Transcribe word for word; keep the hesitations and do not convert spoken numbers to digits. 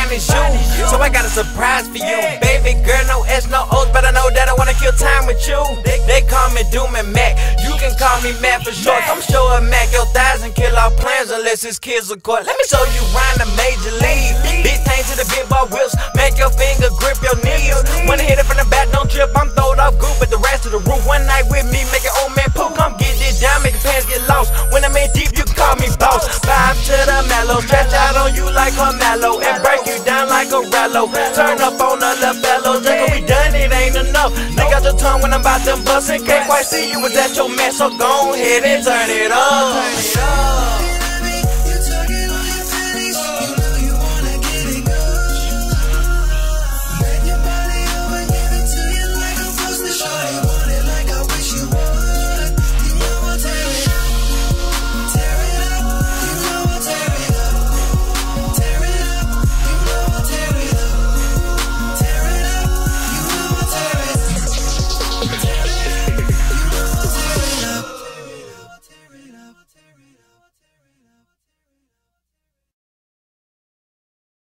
find is you. So I got a surprise for you. Baby girl, no S, no O's, but I know that I wanna kill time with you. They, they call me Doom and Mac. You can call me Mac for short. I'm sure Mac your thighs and kill our plans unless it's kids or court. Let me show you round the major league. Big thing to the big ball whips. Make your finger grip your knees. Wanna hit it from the back, don't trip. I'm throwed off good, but the rest of the roof. One night with me, make an old man poop. Come get this down, make your pants get lost. When I'm in deep, you can call me boss. Vibe to the mellow, stretch out on you like a mellow, and break you down like a rello. Turn up on the left bellow, just cause we done it ain't enough. Stick out your tongue when I'm about to bust and can't quite see you was at your mess, so go ahead and turn it up.